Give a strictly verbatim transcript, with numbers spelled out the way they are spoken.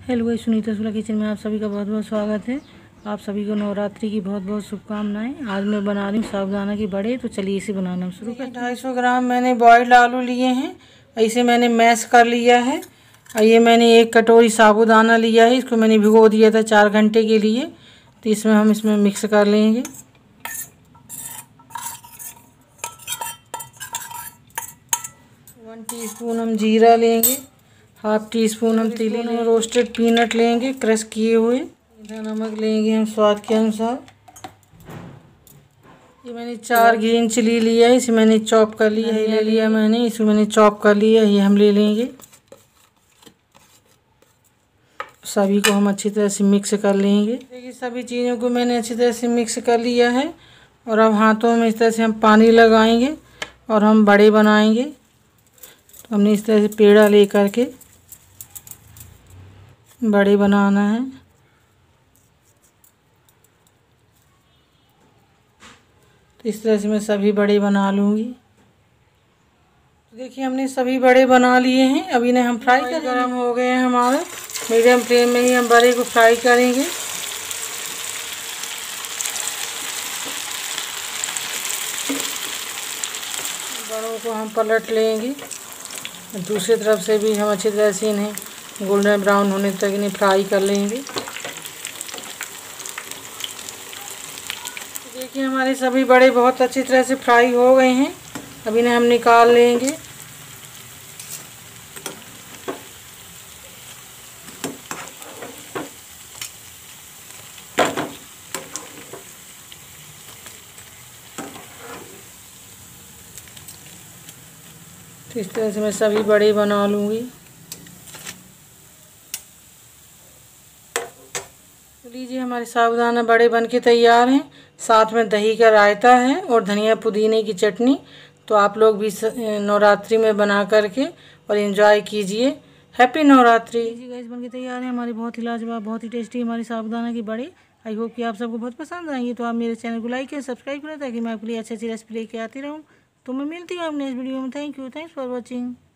Hello guys, Sunita Shukla kitchen में आप सभी का बहुत बहुत स्वागत है। आप सभी को नवरात्रि की बहुत बहुत शुभकामनाएं। आज मैं बना रही हूँ साबूदाना की बड़े, तो चलिए इसे बनाना शुरू करते हैं। ढाई सौ ग्राम मैंने बॉयल्ड आलू लिए हैं, इसे मैंने मैश कर लिया है। और ये मैंने एक कटोरी साबूदाना लिया है, इसको मैंने भिगो दिया था चार घंटे के लिए। तो इसमें हम इसमें मिक्स कर लेंगे। वन टी स्पून हम जीरा लेंगे, हाफ टी स्पून हम तिल लेंगे, रोस्टेड पीनट लेंगे क्रश किए हुए, नमक लेंगे हम स्वाद के अनुसार। ये मैंने चार ग्रीन चिली लिया है, इसे मैंने चॉप कर लिया है, ले लिया मैंने, इसे मैंने चॉप कर लिया, ये हम ले लेंगे। सभी को हम अच्छी तरह से मिक्स कर लेंगे। देखिए सभी चीज़ों को मैंने अच्छी तरह से मिक्स कर लिया है। और अब हाथों में इस तरह से हम पानी लगाएंगे और हम बड़े बनाएंगे। तो हमने इस तरह से पेड़ा ले करके बड़े बनाना है। तो इस तरह से मैं सभी बड़े बना लूँगी। तो देखिए हमने सभी बड़े बना लिए हैं। अब इन्हें हम फ्राई कर गरम हो गए हैं हमारे। मीडियम फ्लेम में ही हम बड़े को फ्राई करेंगे। बड़ों को हम पलट लेंगे। दूसरी तरफ से भी हम अच्छी तरह से इन्हें गोल्डन ब्राउन होने तक इन्हें फ्राई कर लेंगे। देखिए हमारे सभी बड़े बहुत अच्छी तरह से फ्राई हो गए हैं। अब इन्हें हम निकाल लेंगे। तो इस तरह से मैं सभी बड़े बना लूँगी। तो लीजिए हमारे साबूदाना बड़े बनके तैयार हैं। साथ में दही का रायता है और धनिया पुदीने की चटनी। तो आप लोग भी नवरात्रि में बना करके और एंजॉय कीजिए। हैप्पी नवरात्रि। जी गाइस, बनके तैयार है हमारी बहुत ही लाजवाब, बहुत ही टेस्टी हमारी साबूदाना की बड़े। आई होप कि आप सबको बहुत पसंद आएंगे। तो आप मेरे चैनल को लाइक करें, सब्सक्राइब करें, ताकि मैं आपके लिए अच्छी अच्छी रेसिपी लेके आती रहूँ। तो मैं मिलती हूँ आप नेक्स्ट वीडियो में। Thank you, thanks for watching.